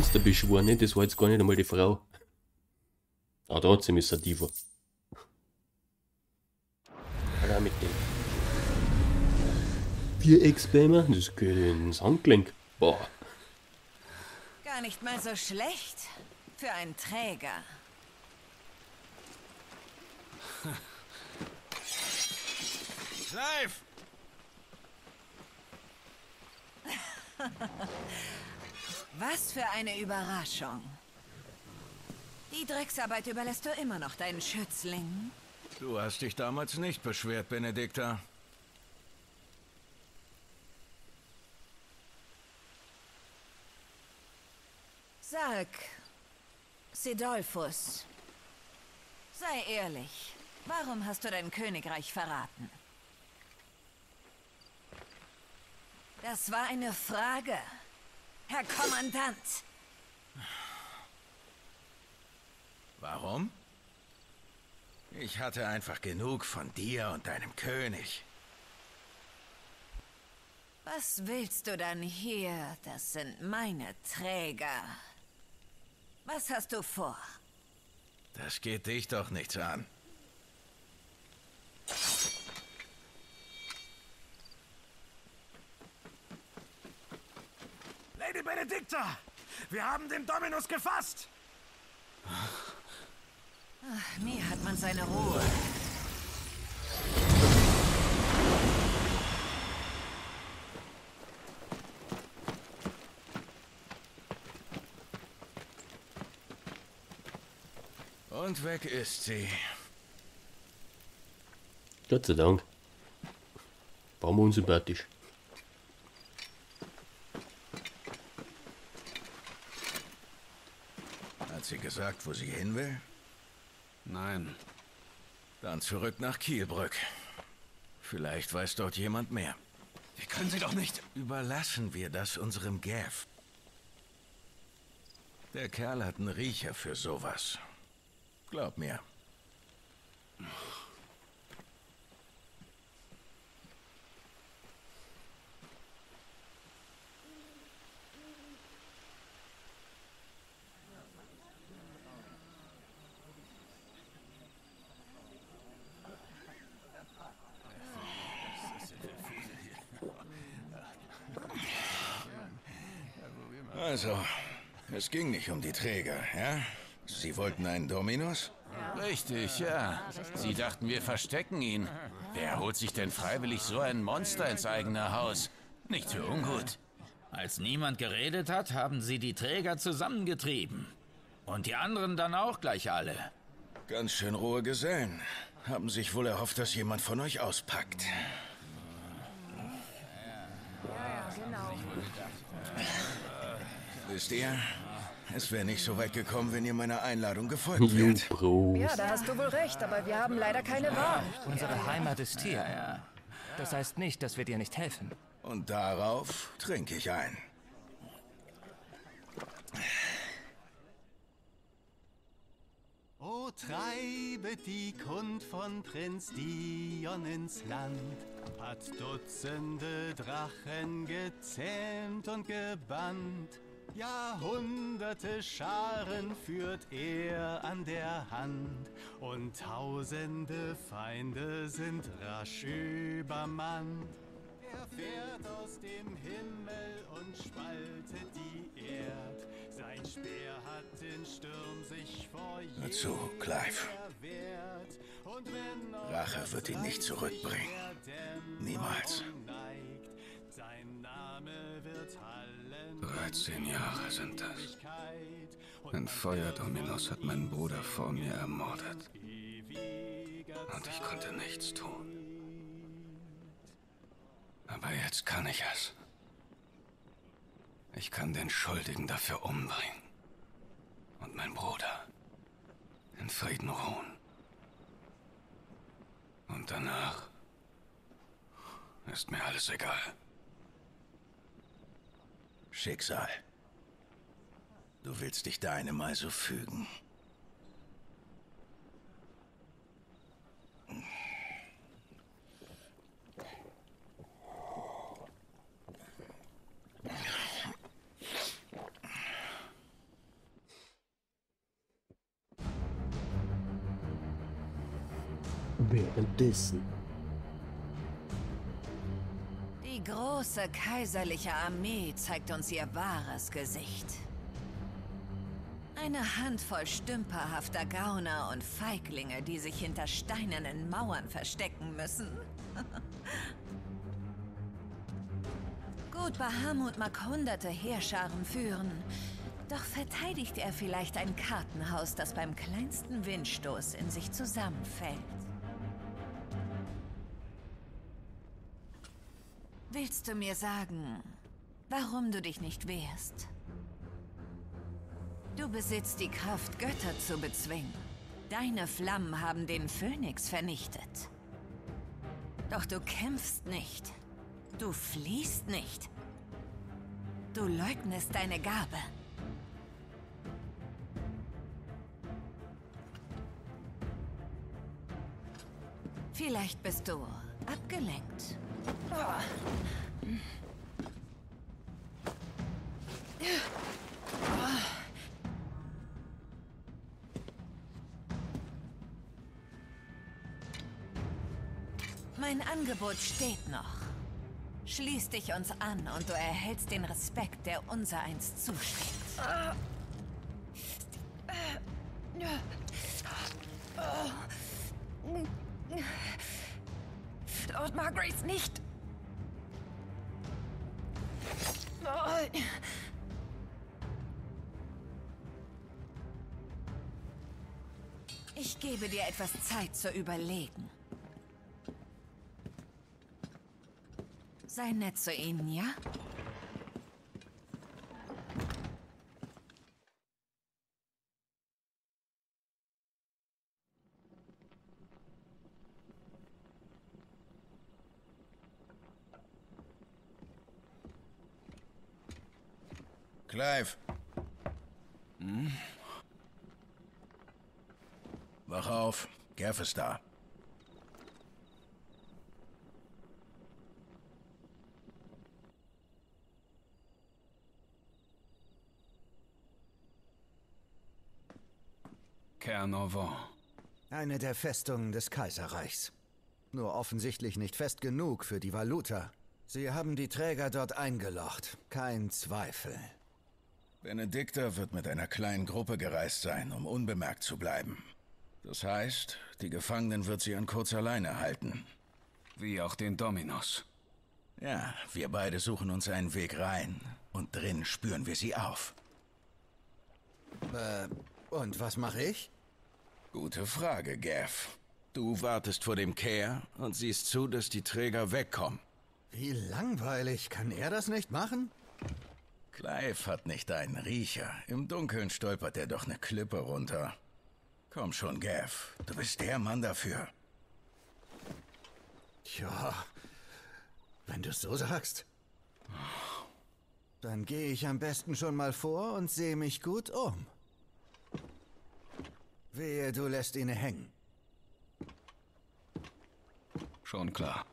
Monster beschworen, ne? Das war jetzt gar nicht einmal die Frau. Ah, trotzdem ist er Diva. Aber mit dem Vierecksbämer, das geht ins Handgelenk. Boah. Gar nicht mal so schlecht für einen Träger. Clive! Was für eine Überraschung. Die Drecksarbeit überlässt du immer noch deinen Schützlingen. Du hast dich damals nicht beschwert, Benedikta. Sag, Sidolphus, sei ehrlich, warum hast du dein Königreich verraten? Das war eine Frage, Herr Kommandant. Warum? Ich hatte einfach genug von dir und deinem König. Was willst du dann hier? Das sind meine Träger. Was hast du vor? Das geht dich doch nichts an. Lady Benedikta! Wir haben den Dominus gefasst! Ach, nie hat man seine Ruhe. Und weg ist sie. Gott sei Dank. War mir unsympathisch. Hat sie gesagt, wo sie hin will? Nein. Dann zurück nach Kielbrück. Vielleicht weiß dort jemand mehr. Wir können sie doch nicht... Überlassen wir das unserem Gav. Der Kerl hat einen Riecher für sowas. Glaub mir. Also, es ging nicht um die Träger, ja? Sie wollten einen Dominus? Richtig, ja. Sie dachten, wir verstecken ihn. Wer holt sich denn freiwillig so ein Monster ins eigene Haus? Nicht für ungut. Als niemand geredet hat, haben sie die Träger zusammengetrieben. Und die anderen dann auch gleich alle. Ganz schön rohe Gesellen. Haben sich wohl erhofft, dass jemand von euch auspackt. Wisst ihr, es wäre nicht so weit gekommen, wenn ihr meiner Einladung gefolgt Jo, wärt. Bro. Ja, da hast du wohl recht, aber wir haben leider keine Wahl. Unsere Heimat ist hier. Das heißt nicht, dass wir dir nicht helfen. Und darauf trinke ich ein. O treibet die Kund von Prinz Dion ins Land, hat Dutzende Drachen gezähmt und gebannt. Jahrhunderte Scharen führt er an der Hand, und tausende Feinde sind rasch übermannt. Er fährt aus dem Himmel und spaltet die Erd. Sein Speer hat den Sturm sich vor Hör zu, Clive. wehrt. Und wenn noch Rache wird ihn nicht zurückbringen. Niemals. neigt, sein Name wird hallen. 13 Jahre sind das. Ewigkeit. Ein Feuerdominus hat meinen Bruder vor mir ermordet. Und ich konnte nichts tun. Aber jetzt kann ich es. Ich kann den Schuldigen dafür umbringen. Und mein Bruder in Frieden ruhen. Und danach ist mir alles egal. Schicksal. Du willst dich deinem also fügen. Währenddessen. Die große kaiserliche Armee zeigt uns ihr wahres Gesicht. Eine Handvoll stümperhafter Gauner und Feiglinge, die sich hinter steinernen Mauern verstecken müssen. Gut, Bahamut mag hunderte Heerscharen führen. Doch verteidigt er vielleicht ein Kartenhaus, das beim kleinsten Windstoß in sich zusammenfällt? Willst du mir sagen, warum du dich nicht wehrst? Du besitzt die Kraft, Götter zu bezwingen. Deine Flammen haben den Phönix vernichtet. Doch du kämpfst nicht. Du fliehst nicht. Du leugnest deine Gabe. Vielleicht bist du abgelenkt. Mein Angebot steht noch. Schließ dich uns an und du erhältst den Respekt, der unsereins zusteht. Lord Margraves nicht! Ich gebe dir etwas Zeit zu überlegen. Sei nett zu ihnen, ja? Clive. Wach auf. Gaff ist da. Caernarvon. Eine der Festungen des Kaiserreichs. Nur offensichtlich nicht fest genug für die Valuta. Sie haben die Träger dort eingelocht. Kein Zweifel. Benedikta wird mit einer kleinen Gruppe gereist sein, um unbemerkt zu bleiben. Das heißt, die Gefangenen wird sie an kurzer Leine halten. Wie auch den Dominos. Ja, wir beide suchen uns einen Weg rein. Und drin spüren wir sie auf. Und was mache ich? Gute Frage, Gaff. Du wartest vor dem Cair und siehst zu, dass die Träger wegkommen. Wie langweilig. Kann er das nicht machen? Clive hat nicht einen Riecher. Im Dunkeln stolpert er doch eine Klippe runter. Komm schon, Gaff. Du bist der Mann dafür. Tja, wenn du es so sagst. Dann gehe ich am besten schon mal vor und sehe mich gut um. Wehe, du lässt ihn hängen. Schon klar.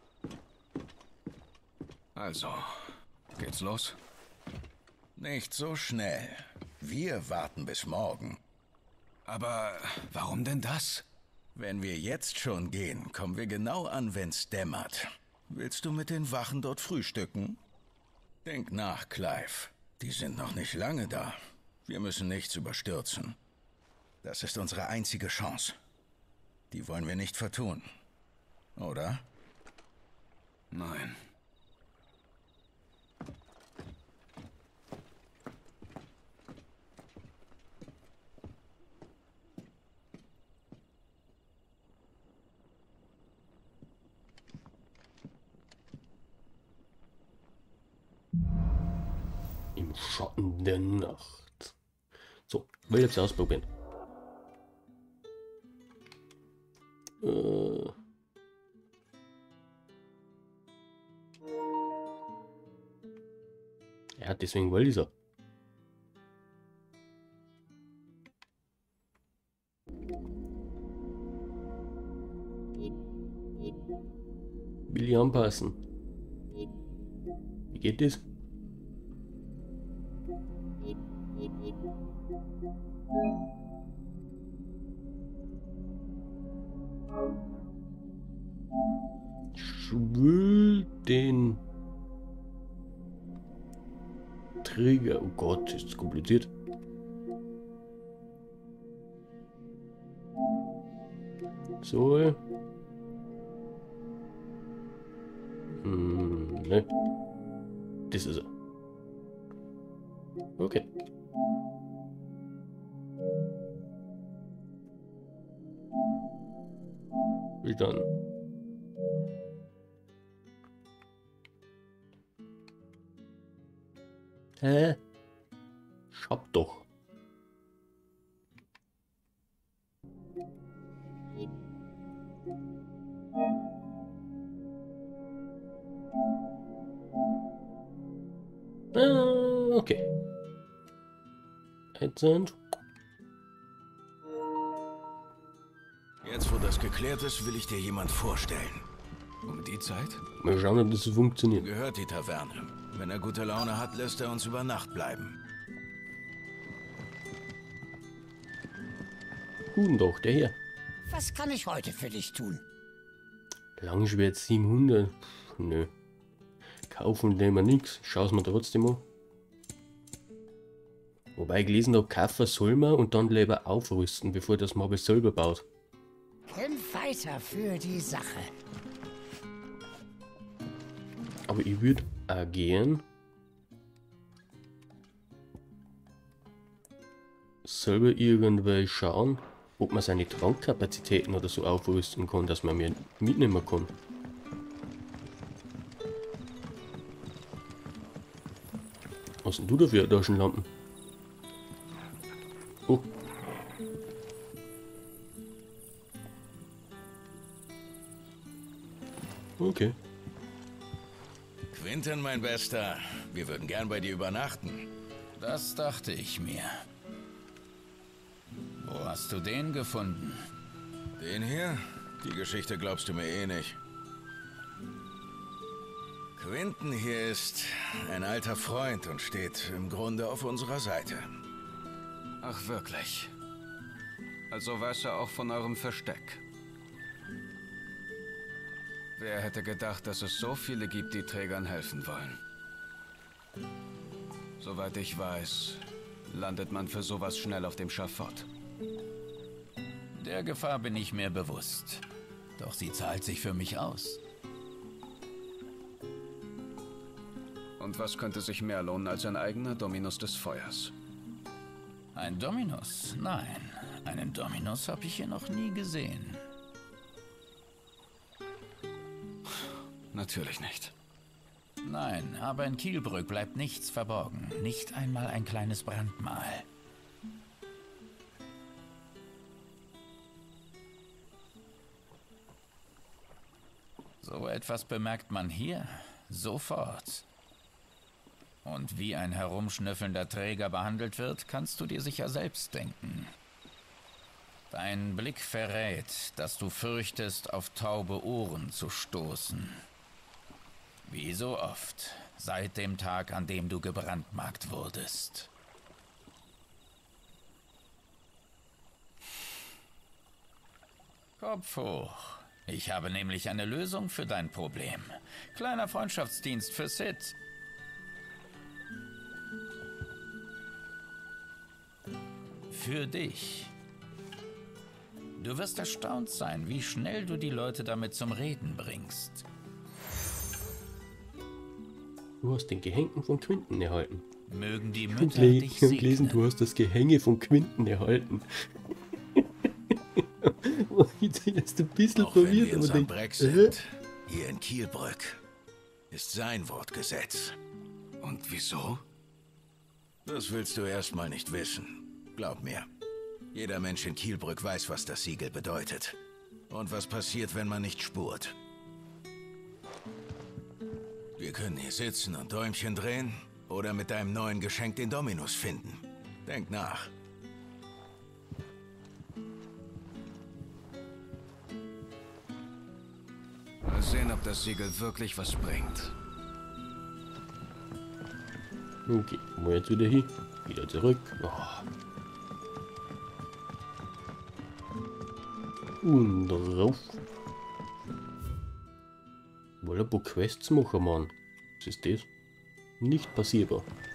Also, geht's los? Nicht so schnell. Wir warten bis morgen. Aber warum denn das? Wenn wir jetzt schon gehen, kommen wir genau an, wenn's dämmert. Willst du mit den Wachen dort frühstücken? Denk nach, Clive. Die sind noch nicht lange da. Wir müssen nichts überstürzen. Das ist unsere einzige Chance. Die wollen wir nicht vertun. Oder? Nein. Im Schatten der Nacht. So, will jetzt ausprobieren. Ja, deswegen will ich so. Will ich anpassen. Wie geht das? Ich will den Träger. Oh Gott, ist das kompliziert. So. Ne. Das ist er. Okay. Wie dann? Hä? Ich hab doch. Okay. Jetzt. Jetzt, wo das geklärt ist, will ich dir jemand vorstellen. Um die Zeit? Mal schauen, ob das so funktioniert. Gehört die Taverne. Wenn er gute Laune hat, lässt er uns über Nacht bleiben. Guten Tag, der hier. Was kann ich heute für dich tun? Langschwert 700. Nö. Kaufen nehmen wir nichts. Schau's mir trotzdem an. Wobei ich gelesen habe, kaufen soll man und dann lieber aufrüsten, bevor das man alles selber baut. Kämpf weiter für die Sache. Aber ich würde auch gern selber irgendwie schauen, ob man seine Trankkapazitäten oder so aufrüsten kann, dass man mehr mitnehmen kann. Was denn du da für Taschenlampen? Oh. Okay. Quinton, mein Bester, wir würden gern bei dir übernachten. Das dachte ich mir. Wo hast du den gefunden? Den hier? Die Geschichte glaubst du mir eh nicht. Quinton hier ist ein alter Freund und steht im Grunde auf unserer Seite. Ach, wirklich? Also weiß er auch von eurem Versteck. Wer hätte gedacht, dass es so viele gibt, die Trägern helfen wollen? Soweit ich weiß, landet man für sowas schnell auf dem Schafott. Der Gefahr bin ich mir bewusst. Doch sie zahlt sich für mich aus. Und was könnte sich mehr lohnen als ein eigener Dominus des Feuers? Ein Dominus? Nein, einen Dominus habe ich hier noch nie gesehen. Natürlich nicht. Nein, aber in Kielbrück bleibt nichts verborgen. Nicht einmal ein kleines Brandmal. So etwas bemerkt man hier sofort. Und wie ein herumschnüffelnder Träger behandelt wird, kannst du dir sicher selbst denken. Dein Blick verrät, dass du fürchtest, auf taube Ohren zu stoßen. Wie so oft, seit dem Tag, an dem du gebrandmarkt wurdest. Kopf hoch. Ich habe nämlich eine Lösung für dein Problem. Kleiner Freundschaftsdienst für Sid. Für dich. Du wirst erstaunt sein, wie schnell du die Leute damit zum Reden bringst. Du hast den Gehängten von Quinton erhalten. Mögen die Ich Mütter habe dich gelesen, segnen. du hast das Gehänge von Quinton erhalten. Ich bin jetzt ein bisschen Auch wenn verwirrt, wir in aber Saarbrück sind, hier in Kielbrück, ist sein Wort Gesetz. Und wieso? Das willst du erstmal nicht wissen. Glaub mir. Jeder Mensch in Kielbrück weiß, was das Siegel bedeutet. Und was passiert, wenn man nicht spurt. Wir können hier sitzen und Däumchen drehen oder mit deinem neuen Geschenk den Dominus finden. Denk nach. Mal sehen, ob das Siegel wirklich was bringt. Okay, wo jetzt wieder hin? Wieder zurück. Oh. Und drauf. Wollen ein paar Quests machen, Mann. Was ist das? Nicht passierbar.